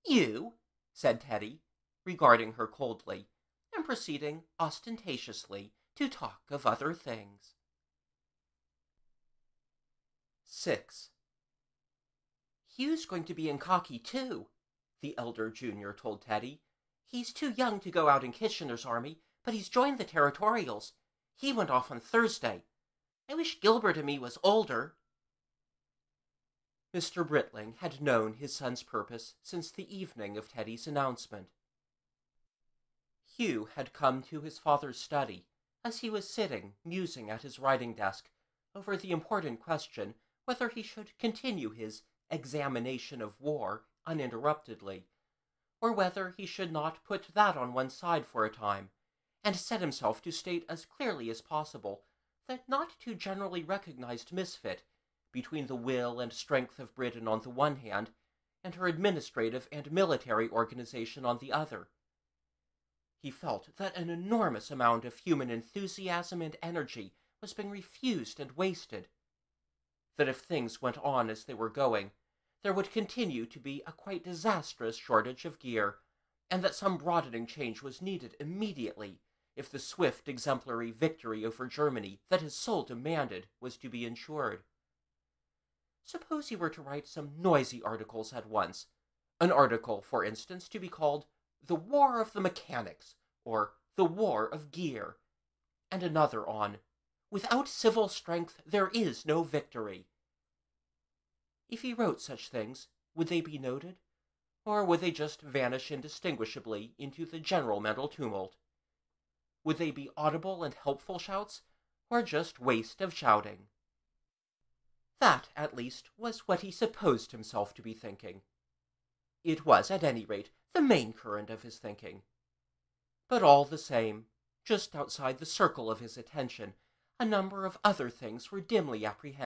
"You?" said Teddy, regarding her coldly, and proceeding ostentatiously to talk of other things. 6. "Hugh's going to be in khaki, too," the elder junior told Teddy. "He's too young to go out in Kitchener's army, but he's joined the Territorials. He went off on Thursday. I wish Gilbert and me was older." Mr. Britling had known his son's purpose since the evening of Teddy's announcement. Hugh had come to his father's study, as he was sitting musing at his writing desk over the important question whether he should continue his examination of war uninterruptedly, or whether he should not put that on one side for a time, and set himself to state as clearly as possible that not too generally recognized misfit between the will and strength of Britain on the one hand, and her administrative and military organization on the other. He felt that an enormous amount of human enthusiasm and energy was being refused and wasted. That if things went on as they were going, there would continue to be a quite disastrous shortage of gear, and that some broadening change was needed immediately if the swift exemplary victory over Germany that his soul demanded was to be ensured. Suppose he were to write some noisy articles at once, an article, for instance, to be called "The War of the Mechanics," or "The War of Gear," and another on "Without civil strength there is no victory." If he wrote such things, would they be noted, or would they just vanish indistinguishably into the general mental tumult? Would they be audible and helpful shouts, or just waste of shouting? That, at least, was what he supposed himself to be thinking. It was, at any rate, the main current of his thinking. But all the same, just outside the circle of his attention, a number of other things were dimly apprehended.